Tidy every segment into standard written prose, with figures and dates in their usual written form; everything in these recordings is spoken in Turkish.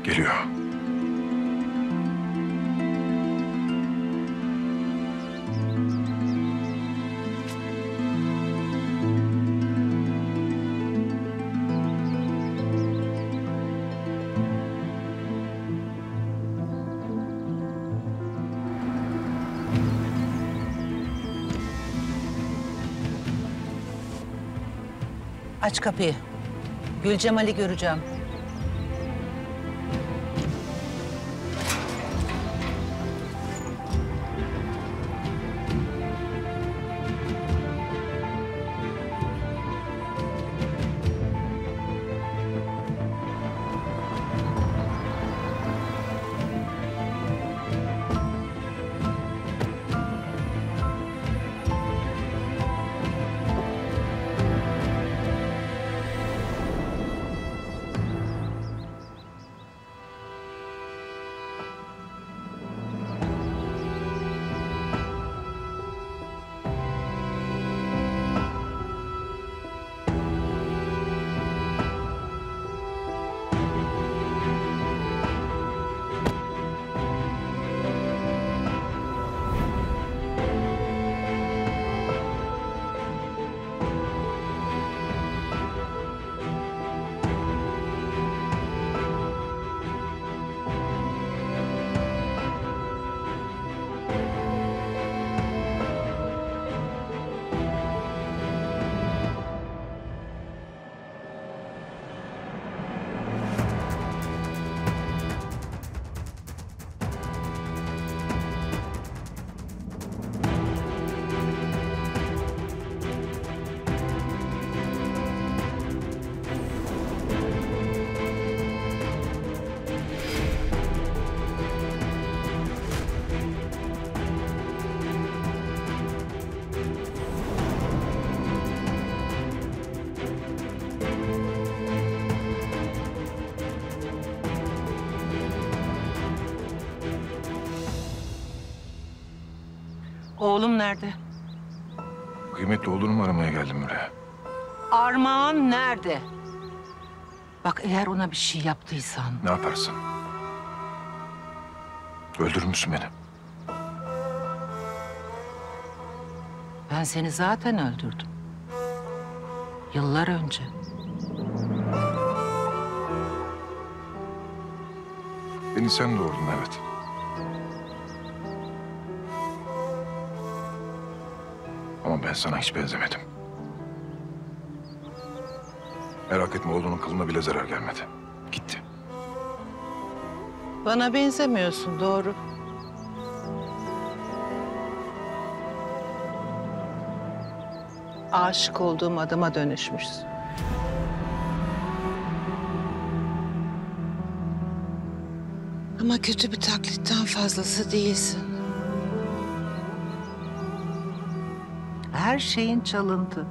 Geliyor. Aç kapıyı. Gülcemal'i göreceğim. Oğlum nerede? Kıymetli oğlunumu aramaya geldim buraya. Armağan nerede? Bak eğer ona bir şey yaptıysan... Ne yaparsın? Öldürür müsün beni? Ben seni zaten öldürdüm. Yıllar önce. Beni sen doğurdun, evet. Ama ben sana hiç benzemedim. Merak etme, oğlunun kılına bile zarar gelmedi. Gitti. Bana benzemiyorsun, doğru. Aşık olduğum adama dönüşmüşsün. Ama kötü bir taklitten fazlası değilsin. Her şeyin çalındı.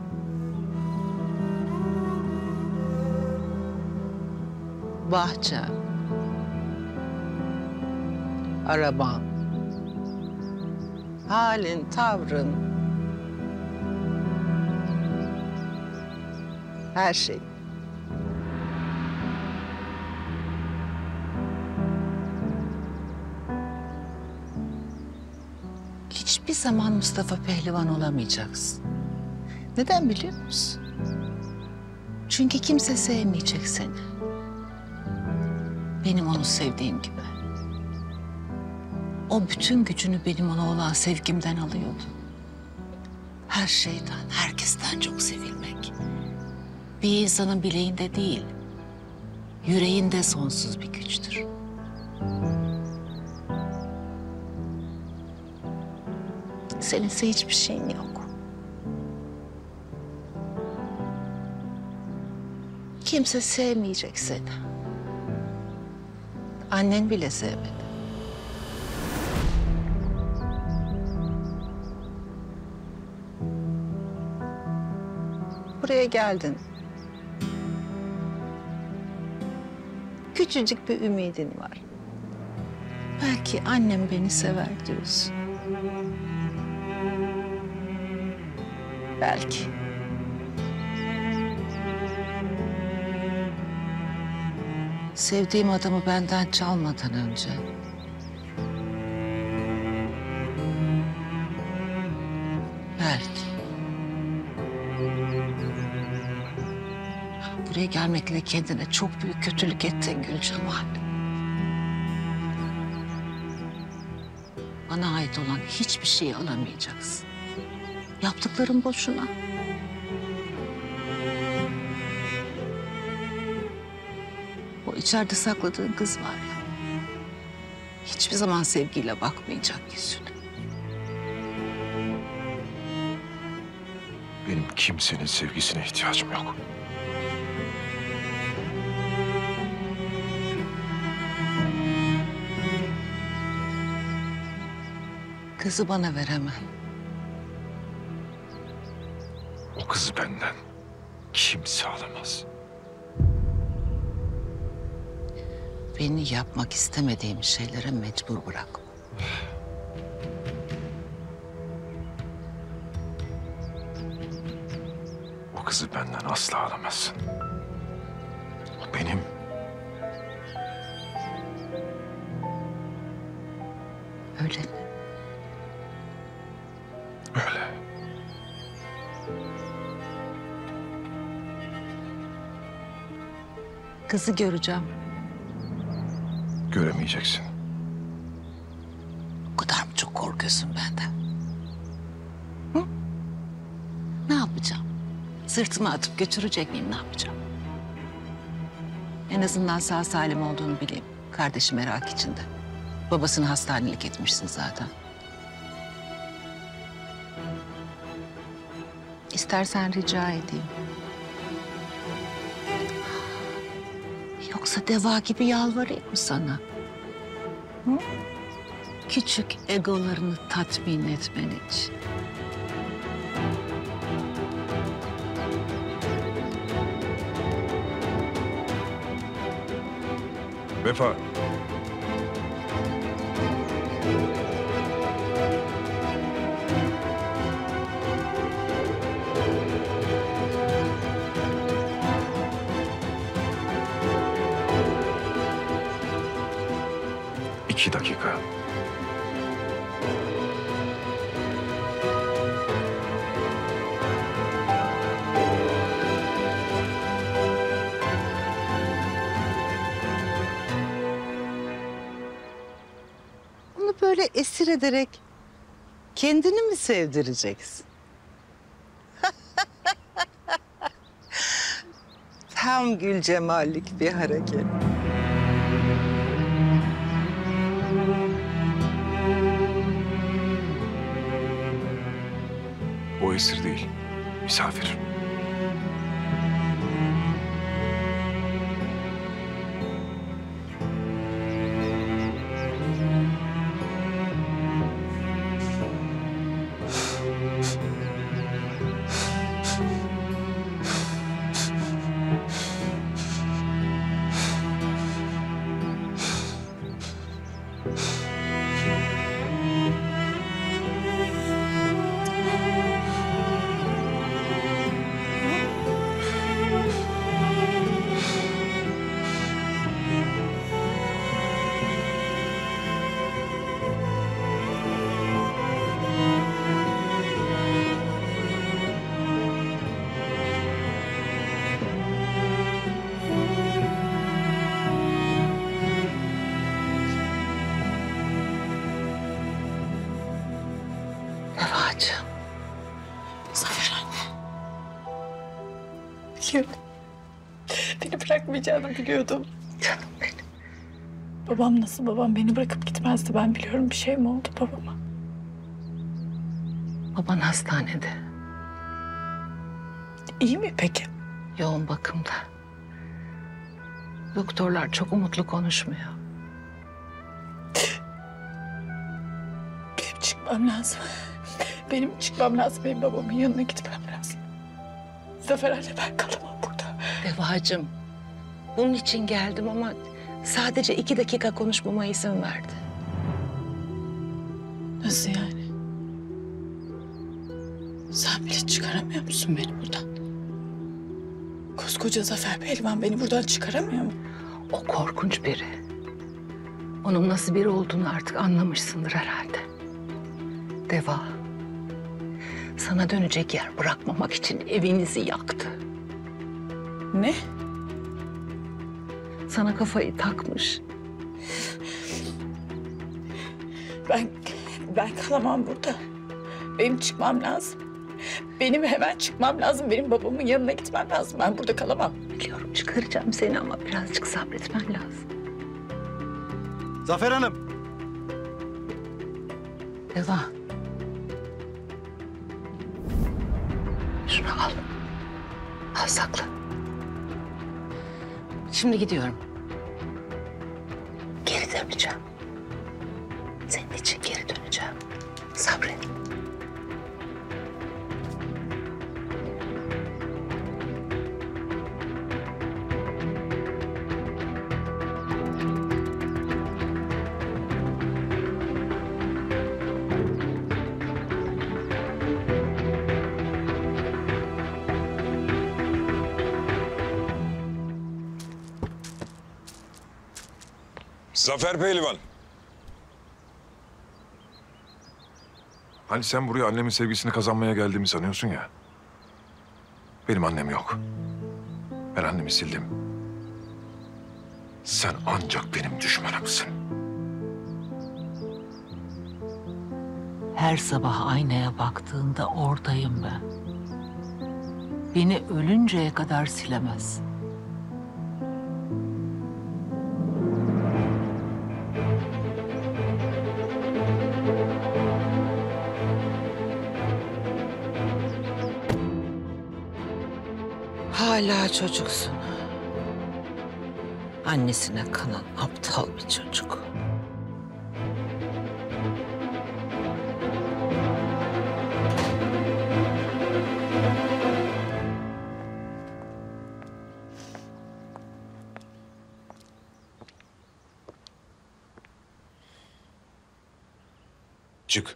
Bahçen, araban, halin, tavrın, her şey. Hiçbir zaman Mustafa Pehlivan olamayacaksın. Neden biliyor musun? Çünkü kimse sevmeyecek seni. Benim onu sevdiğim gibi. O bütün gücünü benim ona olan sevgimden alıyordu. Her şeyden, herkesten çok sevilmek. Bir insanın bileğinde değil, yüreğinde sonsuz bir güçtür. Seninse hiçbir şeyin yok. Kimse sevmeyecek seni. Annen bile sevmedi. Buraya geldin. Küçücük bir ümidin var. Belki annem beni sever diyorsun. Belki. Sevdiğim adamı benden çalmadan önce belki buraya gelmekle kendine çok büyük kötülük ettin Gülcemal. Bana ait olan hiçbir şeyi alamayacaksın. Yaptıkların boşuna. O içeride sakladığın kız var ya, hiçbir zaman sevgiyle bakmayacak yüzüne. Benim kimsenin sevgisine ihtiyacım yok. Kızı bana veremem. O kızı benden kimse alamaz. Beni yapmak istemediğim şeylere mecbur bırakma. O kızı benden asla alamazsın. O benim. Öyle mi? Öyle. Kızı göreceğim. Göremeyeceksin. O kadar mı çok korkuyorsun benden? Hı? Ne yapacağım? Sırtıma atıp götürecek miyim, ne yapacağım? En azından sağ salim olduğunu bileyim. Kardeşi merak içinde. Babasını hastanelik etmişsin zaten. İstersen rica edeyim. Yoksa deva gibi yalvarayım mı sana? Hı? Küçük egolarını tatmin etmen için. Vefa. İki dakika. Onu böyle esir ederek kendini mi sevdireceksin? Tam Gülcemallik bir hareket. O esir değil, misafir. Nevacığım. Zafer anne. Biliyordum. Beni bırakmayacağını biliyordum. Canım benim. Babam nasıl? Babam beni bırakıp gitmezdi. Ben biliyorum, bir şey mi oldu babama? Baban hastanede. İyi mi peki? Yoğun bakımda. Doktorlar çok umutlu konuşmuyor. Benim çıkmam lazım. Benim çıkmam lazım. Benim babamın yanına gitmem lazım. Zafer anne, ben kalamam burada. Devacığım, bunun için geldim ama sadece 2 dakika konuşmama izin verdi. Nasıl yani? Sen bile çıkaramıyor musun beni buradan? Koskoca Zafer Pehlivan beni buradan çıkaramıyor mu? O korkunç biri. Onun nasıl biri olduğunu artık anlamışsındır herhalde. Deva, sana dönecek yer bırakmamak için evinizi yaktı. Ne? Sana kafayı takmış. Ben kalamam burada. Benim çıkmam lazım. Benim hemen çıkmam lazım. Benim babamın yanına gitmem lazım. Ben burada kalamam. Biliyorum çıkaracağım seni ama birazcık sabretmen lazım. Zafer Hanım. Deva. Şunu al. Al sakla. Şimdi gidiyorum. Geri döneceğim. Senin için geri döneceğim. Sabret. Zafer Pehlivan. Hani sen buraya annemin sevgisini kazanmaya geldiğimi sanıyorsun ya. Benim annem yok. Ben annemi sildim. Sen ancak benim düşmanımsın. Her sabah aynaya baktığında oradayım ben. Beni ölünceye kadar silemez. Hala çocuksun. Annesine kanan aptal bir çocuk. Çık.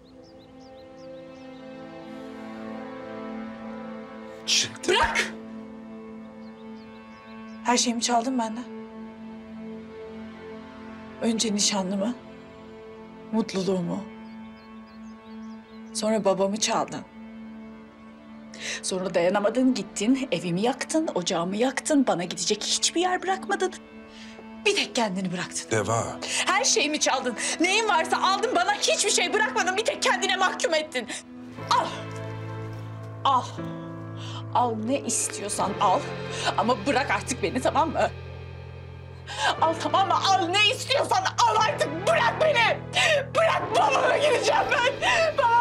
Çık. Bırak! Her şeyimi çaldın benden. Önce nişanlımı, mutluluğumu. Sonra babamı çaldın. Sonra dayanamadın, gittin, evimi yaktın, ocağımı yaktın. Bana gidecek hiçbir yer bırakmadın. Bir tek kendini bıraktın. Deva. Her şeyimi çaldın. Neyin varsa aldın, bana hiçbir şey bırakmadın. Bir tek kendine mahkum ettin. Al. Al. Al ne istiyorsan al. Ama bırak artık beni, tamam mı? Al, tamam mı? Al ne istiyorsan al artık. Bırak beni. Bırak, babama gideceğim ben. Babama...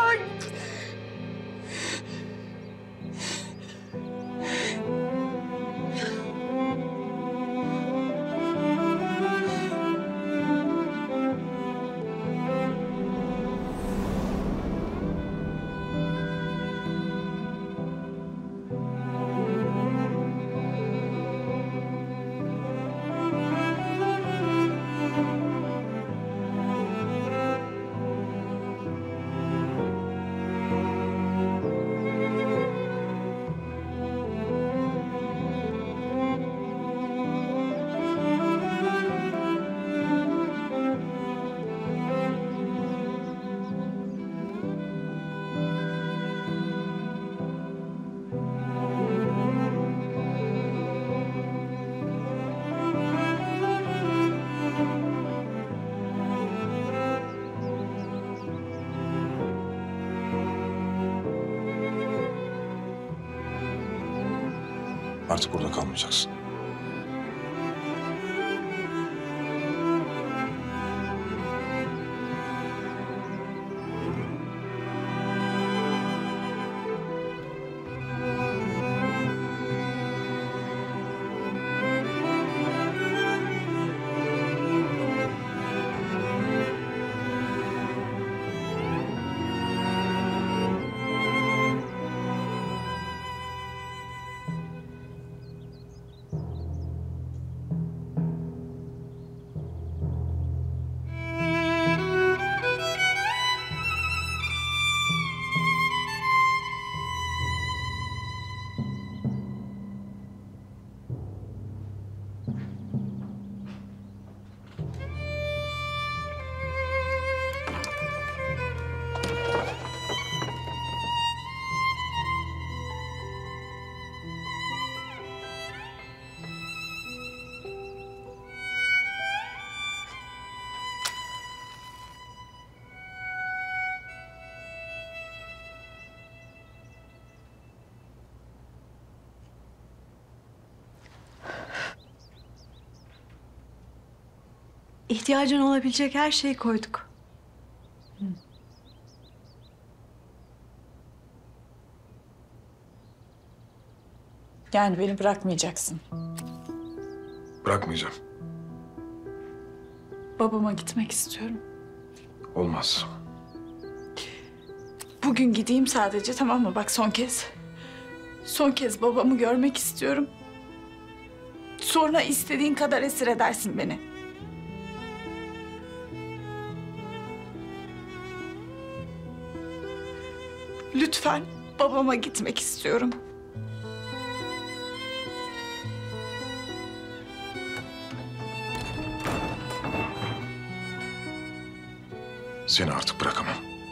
Artık burada kalmayacaksın. İhtiyacın olabilecek her şeyi koyduk. Yani beni bırakmayacaksın. Bırakmayacağım. Babama gitmek istiyorum. Olmaz. Bugün gideyim sadece, tamam mı? Bak son kez. Son kez babamı görmek istiyorum. Sonra istediğin kadar esir edersin beni. Lütfen babama gitmek istiyorum. Seni artık bırakamam.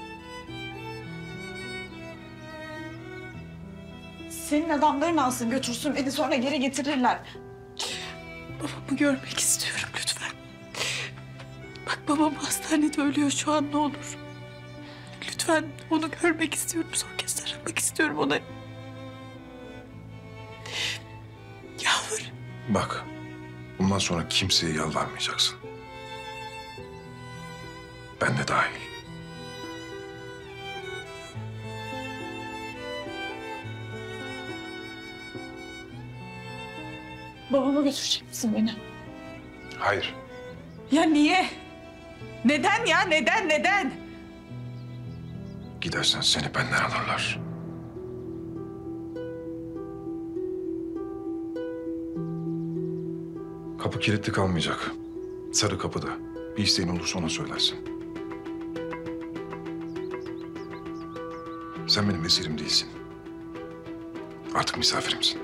Senin adamların alsın götürsün beni, sonra geri getirirler. Babamı görmek istiyorum lütfen. Bak babam hastanede ölüyor şu an, ne olur. Lütfen onu görmek istiyorum. Son kez sarılmak istiyorum ona. Yalvar. Bak, bundan sonra kimseye yalvarmayacaksın. Ben de dahil. Babama götürecek misin beni? Hayır. Ya niye? Neden ya? Neden? Gidersen seni benden alırlar. Kapı kilitli kalmayacak. Sarı kapıda. Bir isteğin olursa ona söylersin. Sen benim esirim değilsin. Artık misafirimsin.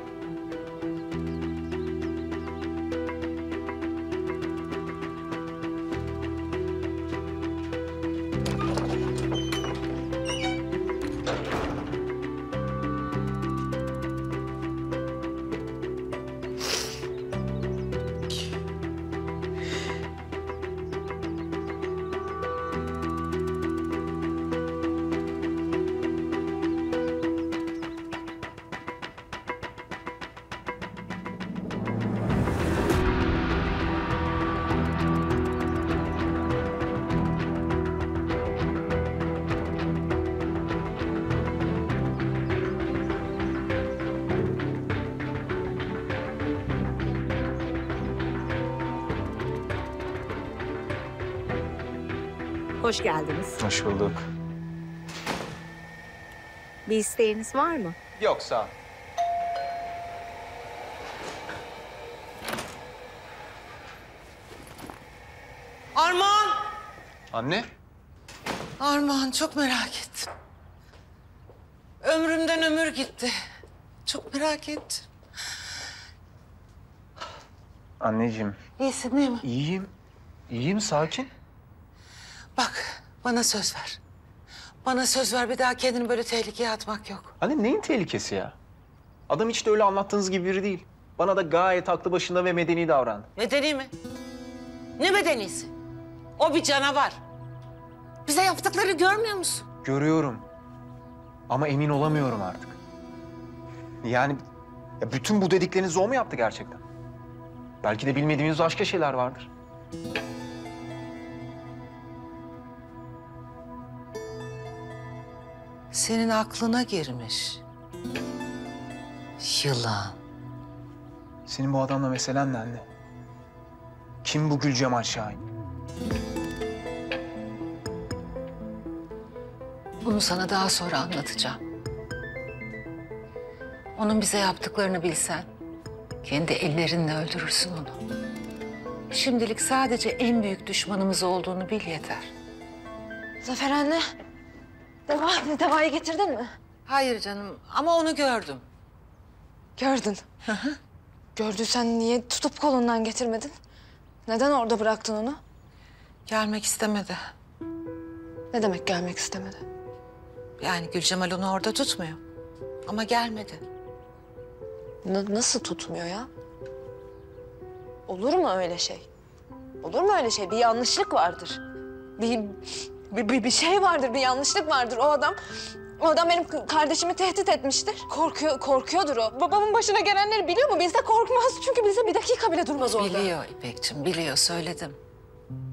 Hoş geldiniz. Hoş bulduk. Bir isteğiniz var mı? Yok sağ ol. Armağan! Anne? Armağan, çok merak ettim. Ömrümden ömür gitti. Çok merak ettim. Anneciğim. İyisin değil mi? İyiyim. İyiyim, sakin. Bak, bana söz ver. Bana söz ver, bir daha kendini böyle tehlikeye atmak yok. Anne neyin tehlikesi ya? Adam hiç de öyle anlattığınız gibi biri değil. Bana da gayet aklı başında ve medeni davrandı. Medeni mi? Ne medenisi? O bir canavar. Bize yaptıkları görmüyor musun? Görüyorum. Ama emin olamıyorum artık. Yani ya bütün bu dediklerinizi o mu yaptı gerçekten? Belki de bilmediğimiz başka şeyler vardır. Senin aklına girmiş. Yılan. Senin bu adamla meselen ne anne? Kim bu Gülcemal Şahin? Bunu sana daha sonra anlatacağım. Onun bize yaptıklarını bilsen, kendi ellerinle öldürürsün onu. Şimdilik sadece en büyük düşmanımız olduğunu bil yeter. Zafer anne, devayı getirdin mi? Hayır canım, ama onu gördüm. Gördün. Gördüysen niye tutup kolundan getirmedin? Neden orada bıraktın onu? Gelmek istemedi. Ne demek gelmek istemedi? Yani Gülcemal onu orada tutmuyor. Ama gelmedi. Nasıl tutmuyor ya? Olur mu öyle şey? Olur mu öyle şey? Bir yanlışlık vardır. Bir şey vardır, bir yanlışlık vardır. O adam benim kardeşimi tehdit etmiştir. Korkuyordur o. Babamın başına gelenleri biliyor mu? Bizde korkmaz çünkü bize bir dakika bile durmaz orada. Biliyor İpekciğim, biliyor, söyledim.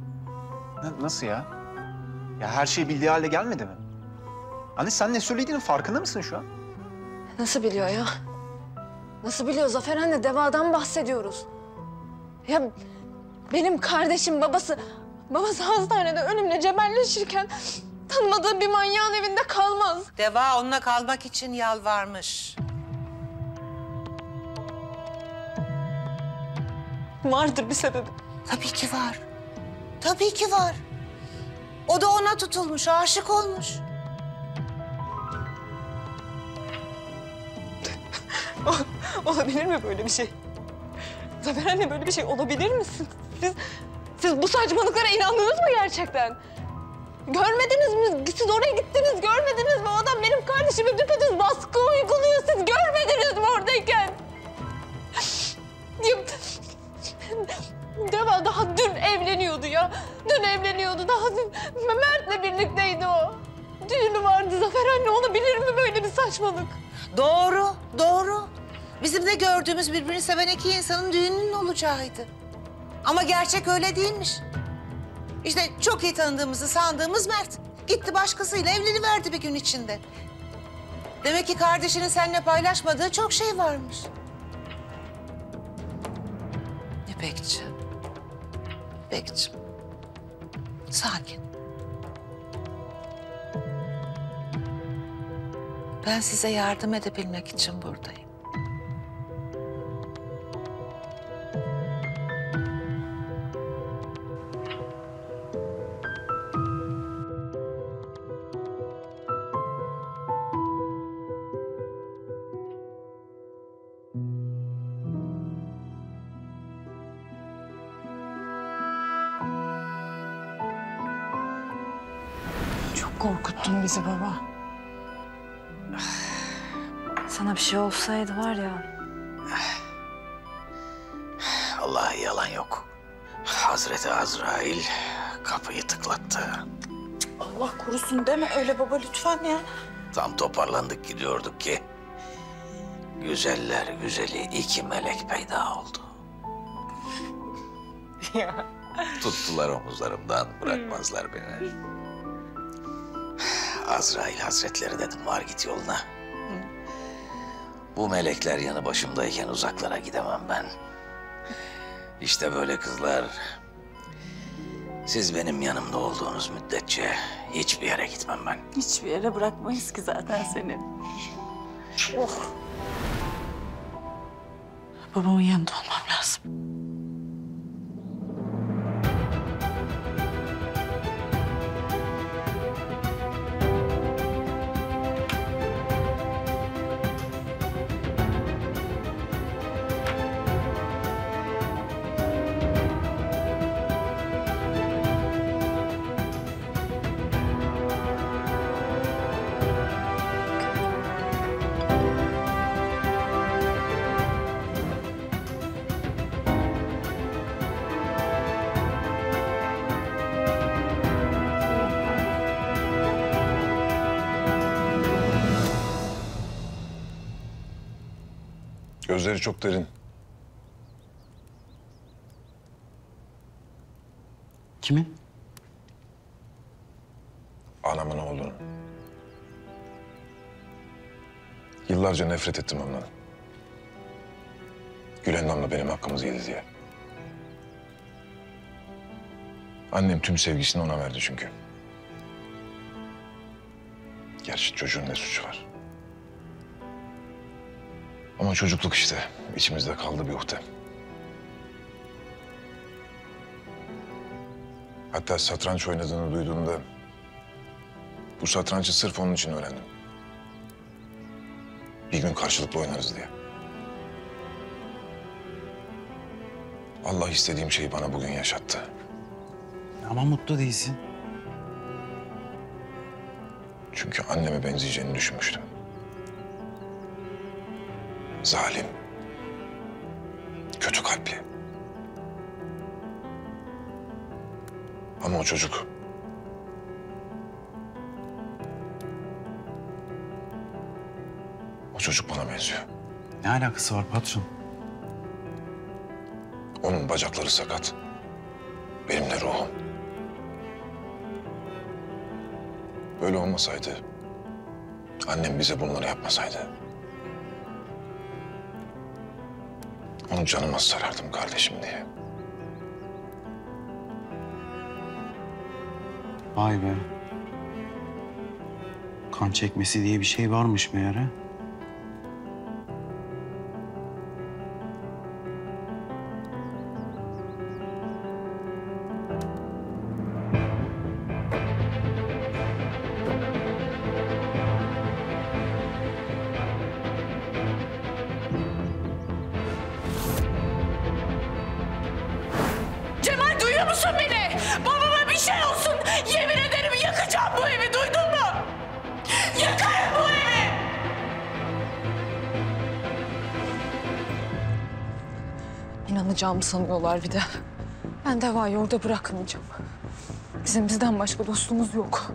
Nasıl ya? Ya her şey bildiği hale gelmedi mi? Anne sen ne söylediğinin farkında mısın şu an? Nasıl biliyor ya? Nasıl biliyor Zafer anne? Devadan bahsediyoruz. Ya benim kardeşim babası hastanede ölümle cebelleşirken tanımadığı bir manyağın evinde kalmaz. Deva onunla kalmak için yalvarmış. Vardır bir sebebi. Tabii ki var. Tabii ki var. O da ona tutulmuş, aşık olmuş. Olabilir mi böyle bir şey? Zafer anne böyle bir şey olabilir mi? Siz bu saçmalıklara inandınız mı gerçekten? Görmediniz mi? Siz oraya gittiniz, görmediniz mi? O adam benim kardeşime düpedüz baskı uyguluyor. Siz görmediniz mi oradayken? Deva daha dün evleniyordu ya. Dün evleniyordu. Daha dün Mert'le birlikteydi o. Düğünü vardı. Zafer anne olabilir mi böyle bir saçmalık? Doğru, doğru. Bizim de gördüğümüz birbirini seven iki insanın düğününün olacağıydı. Ama gerçek öyle değilmiş. İşte çok iyi tanıdığımızı sandığımız Mert gitti başkasıyla evleniverdi bir gün içinde. Demek ki kardeşinin seninle paylaşmadığı çok şey varmış. İpekciğim, İpekciğim, sakin. Ben size yardım edebilmek için buradayım. Çok korkuttun bizi baba. Sana bir şey olsaydı var ya. Vallahi yalan yok. Hazreti Azrail kapıyı tıklattı. Allah korusun deme öyle baba lütfen ya. Tam toparlandık gidiyorduk ki güzeller güzeli iki melek peyda oldu. Tuttular omuzlarımdan, bırakmazlar beni. Azrail Hazretleri dedim, var git yoluna. Bu melekler yanı başımdayken uzaklara gidemem ben. İşte böyle kızlar. Siz benim yanımda olduğunuz müddetçe hiçbir yere gitmem ben. Hiçbir yere bırakmayız ki zaten seni. Oh. Babamın yanında olmam lazım. Gözleri çok derin. Kimin? Anamın oğlunun. Yıllarca nefret ettim ondan. Gülendam'la benim hakkımızı yedi diye. Annem tüm sevgisini ona verdi çünkü. Gerçi çocuğun ne suçu var? Ama çocukluk işte. İçimizde kaldı bir uhde. Hatta satranç oynadığını duyduğumda bu satrancı sırf onun için öğrendim. Bir gün karşılıklı oynarız diye. Allah istediğim şeyi bana bugün yaşattı. Ama mutlu değilsin. Çünkü anneme benzeyeceğini düşünmüştüm. Zalim. Kötü kalpli. Ama o çocuk... O çocuk bana benziyor. Ne alakası var patron? Onun bacakları sakat. Benim de ruhum. böyle olmasaydı, annem bize bunları yapmasaydı, onu canıma sarardım kardeşim diye. Vay be. Kan çekmesi diye bir şey varmış meğer ha? Cemal duyuyor musun beni? Babama bir şey olsun. Yemin ederim yakacağım bu evi, duydun mu? Yakarım bu evi. İnanacağımı sanıyorlar bir de. Ben Deva'yı orada bırakmayacağım. Bizim bizden başka dostumuz yok.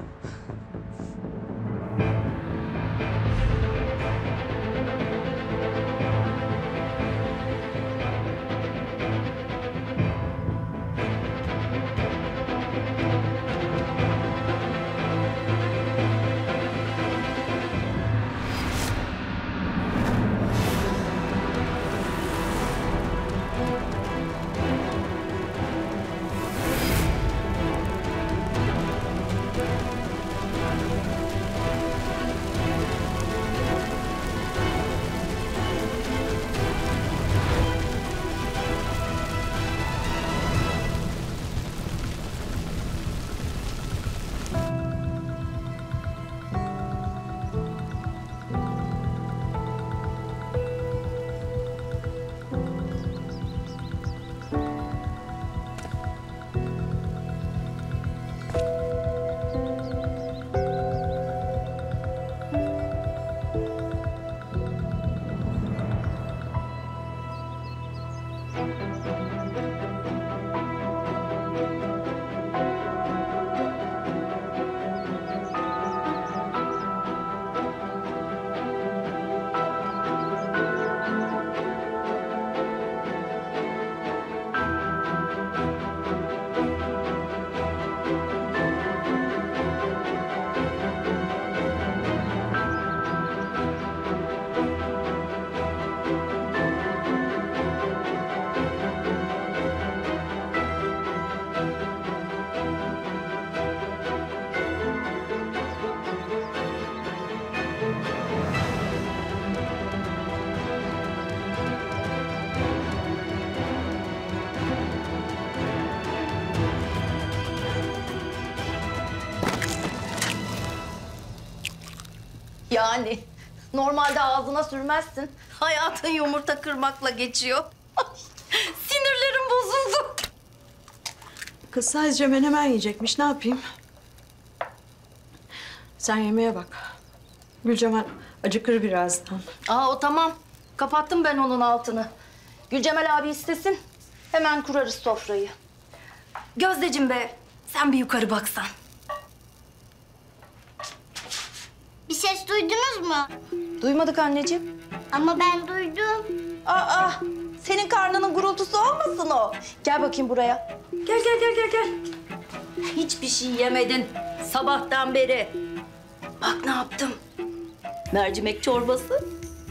Yani normalde ağzına sürmezsin. Hayatın yumurta kırmakla geçiyor. Sinirlerim bozuldu. Kız sadece menemen yiyecekmiş. Ne yapayım? Sen yemeğe bak. Gülcemal acıkır birazdan. Aa o tamam. Kapattım ben onun altını. Gülcemal abi istesin. Hemen kurarız sofrayı. Gözdeciğim be, sen bir yukarı baksan. Bir ses duydunuz mu? Duymadık anneciğim. Ama ben duydum. Aa, senin karnının gurultusu olmasın o. Gel bakayım buraya. Gel. Hiçbir şey yemedin sabahtan beri. Bak ne yaptım. Mercimek çorbası.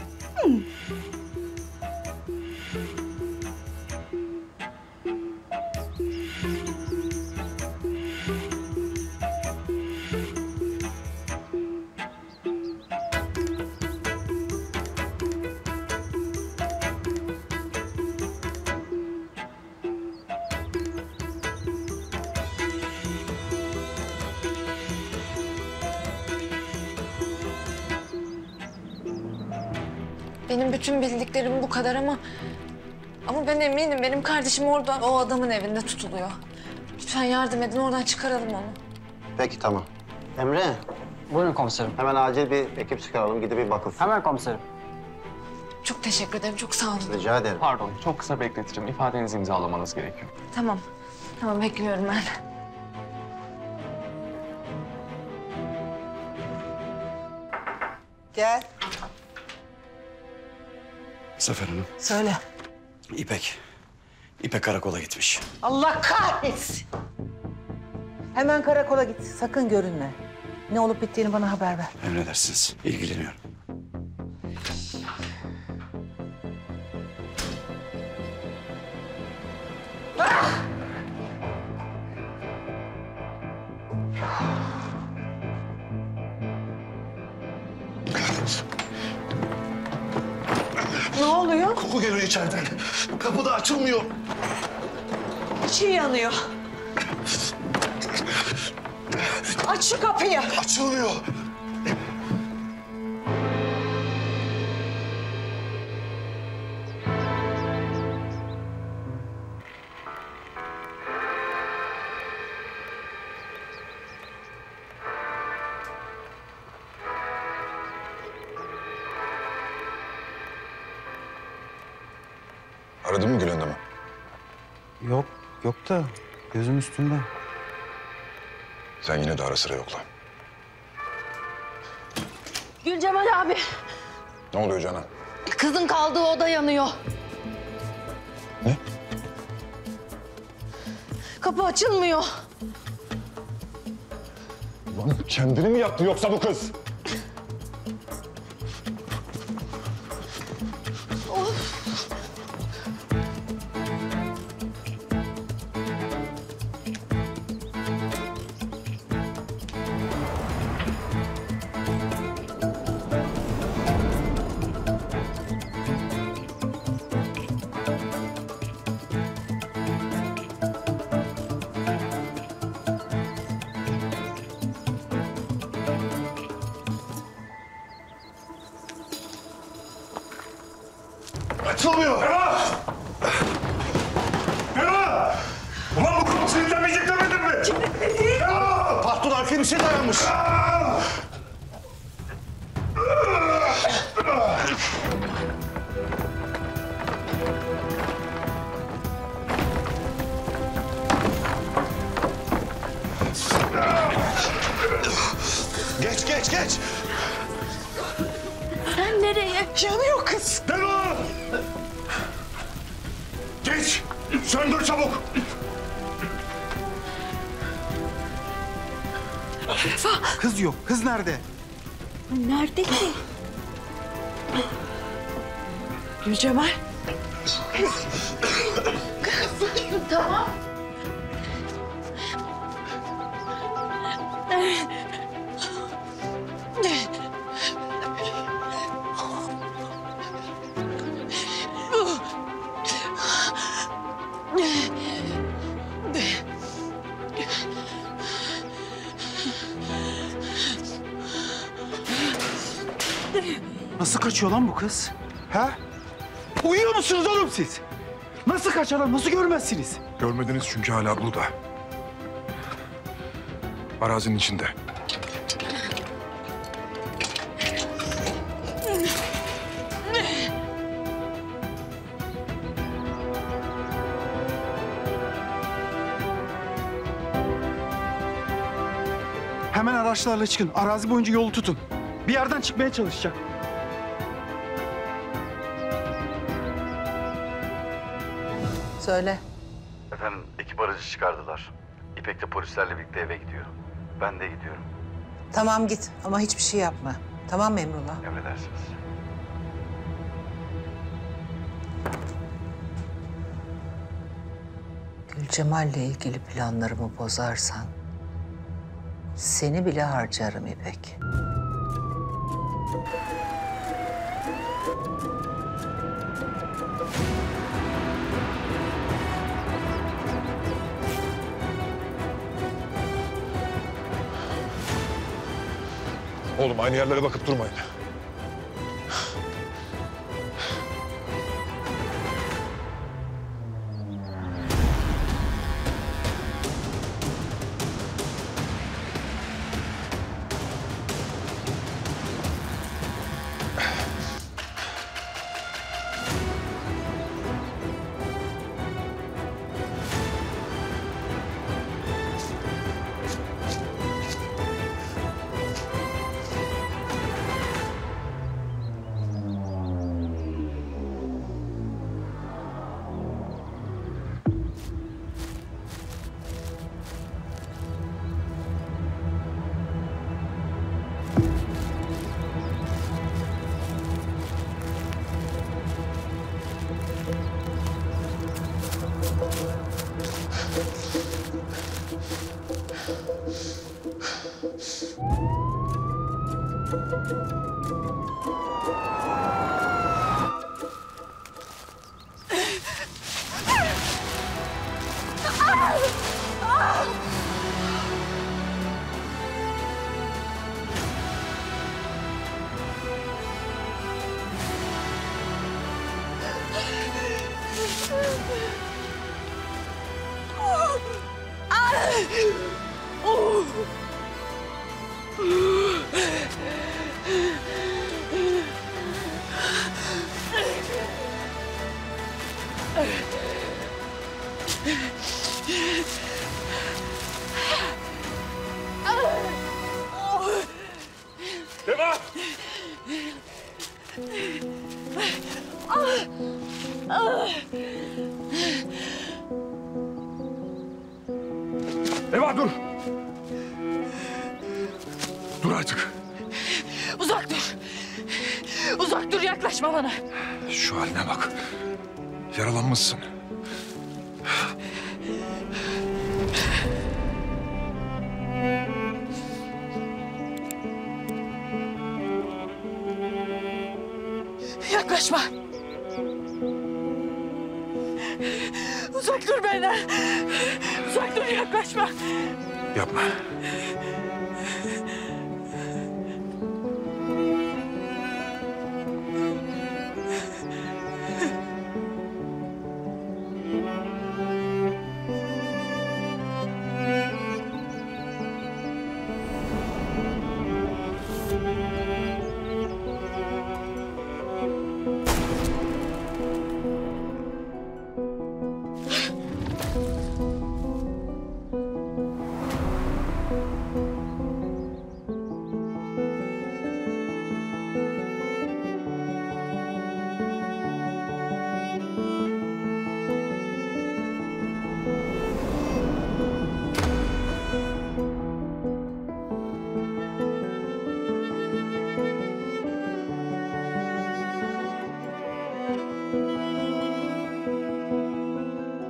Benim bütün bildiklerim bu kadar ama ben eminim benim kardeşim orada o adamın evinde tutuluyor. Lütfen yardım edin, oradan çıkaralım onu. Peki tamam. Emre, Buyurun komiserim. hemen acil bir ekip çıkaralım. Gidip bir bakılsın. Hemen komiserim. Çok teşekkür ederim, çok sağ olun. Rica ederim. Pardon, çok kısa bekletirim. İfadenizi imzalamanız gerekiyor. Tamam bekliyorum ben. Gel. Zafer Hanım, Söyle. İpek karakola gitmiş. Allah kahretsin. Hemen karakola git. Sakın görünme. Ne olup bittiğini bana haber ver. Emredersiniz. İlgileniyorum. Ne oluyor? Koku geliyor içeriden. Kapı da açılmıyor. İçin yanıyor. Aç şu kapıyı. Açılmıyor. Aradın mı Gülendam'ı? Yok da gözüm üstünde. Sen yine de ara sıra yokla. Gülcemal abi, Ne oluyor Canan? kızın kaldığı oda yanıyor. Ne? Kapı açılmıyor. Lan kendini mi yaktı yoksa bu kız? Açılmıyor. Eva! Eva! Ulan bu kapı kilitlenmeyecek demedin mi? Kilitli. Eva! Pardon, arkaya bir şey dayanmış. Geç. Sen nereye? Yanıyor kız. Eva! Geç. Söndür çabuk. Kız yok. Kız nerede? Nerede ki? Gülcemal. Tamam. Nasıl kaçıyor lan bu kız? Ha? Uyuyor musunuz oğlum siz? Nasıl kaçar lan? Nasıl görmezsiniz? Görmediniz çünkü hala burada. Arazinin içinde. Hemen araçlarla çıkın. Arazi boyunca yolu tutun. Bir yerden çıkmaya çalışacak. Söyle. Efendim ekip aracı çıkardılar. İpek de polislerle birlikte eve gidiyor. Ben de gidiyorum. Tamam git ama hiçbir şey yapma. Tamam mı Emrullah? Emredersiniz. Gülcemal'le ilgili planlarımı bozarsan seni bile harcarım İpek. Oğlum aynı yerlere bakıp durmayın. Eva! Eva dur! Dur artık. Uzak dur. Uzak dur, yaklaşma bana. Şu haline bak. Yaralanmışsın. Yaklaşma. Uzak dur benden. Uzak dur, yaklaşma. Yapma.